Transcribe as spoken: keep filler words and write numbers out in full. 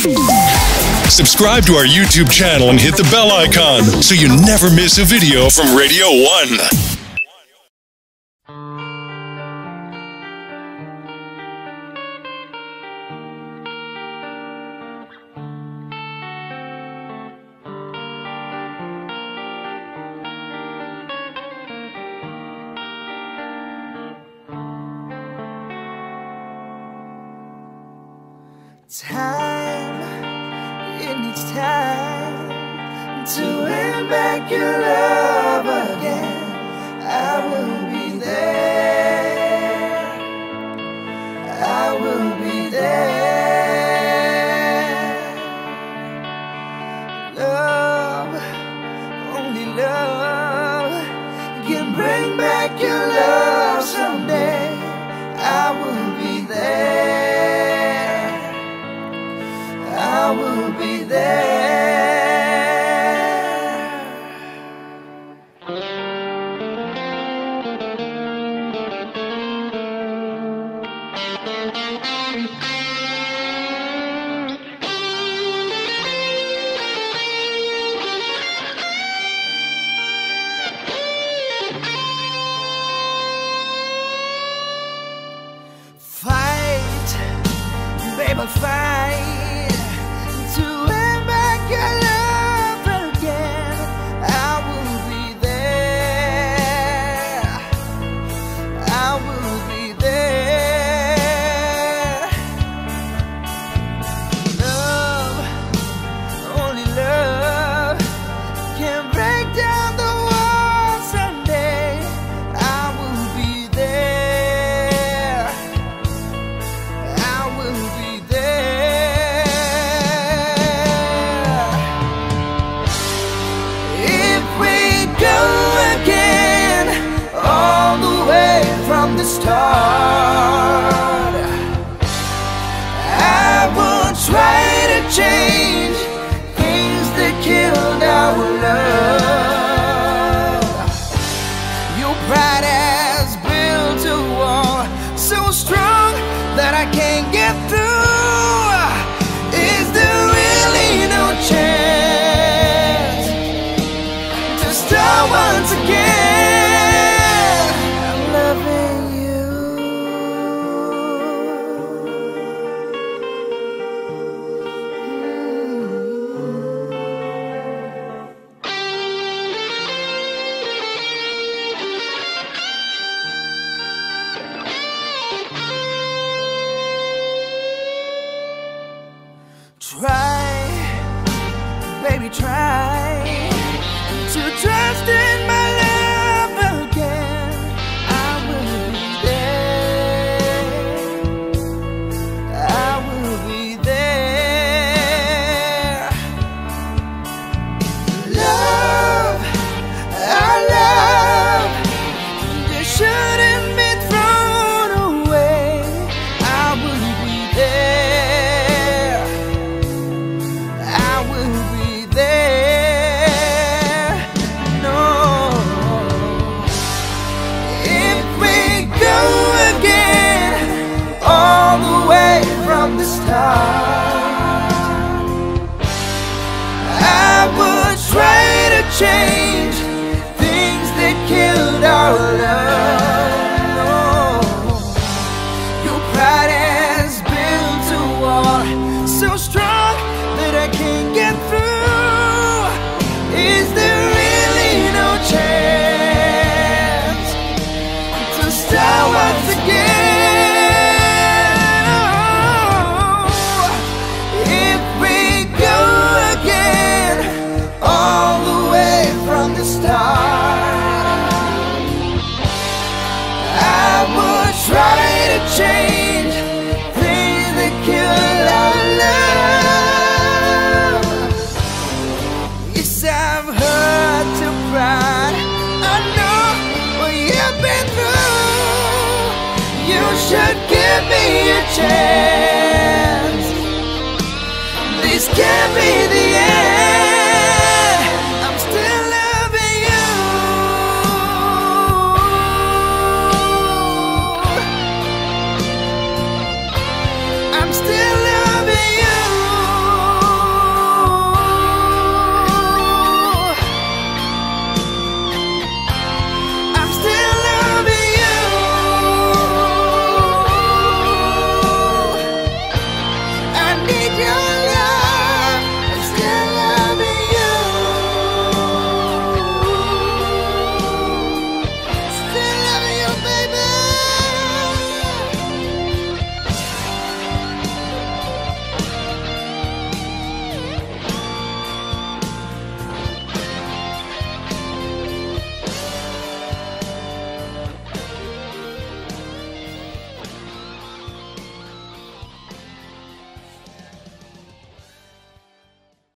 Subscribe to our YouTube channel and hit the bell icon so you never miss a video from Radio One. Time, it needs time to win back your love again. I will be there, I will be there. Love, only love can bring back your love someday. I will be there, I will be there. Fight, baby, fight to win back your love again. I will be there, I will be there. Love, only love can break down the walls someday. I will be there, I will be there. If we go again all the way from the start, I will try to change things that killed our love. Your pride has built a wall so strong that I can't get through. Is there really no chance to start once again? I'm loving you. Try, baby, try to trust in my love again. I will be there, I will be there. Love, our love, just shouldn't be thrown away. I will be there, I will be there. No, if we go again all the way from the start, I would try to change things that killed our love. No, your pride has built a wall so strong that I can't get through. Is there really no chance to start once again? Oh, if we go again all the way from the start, I would try to change things that kill our love. Yes, I've hurt to pride. I know what you've been through. You should give me a chance. This can't be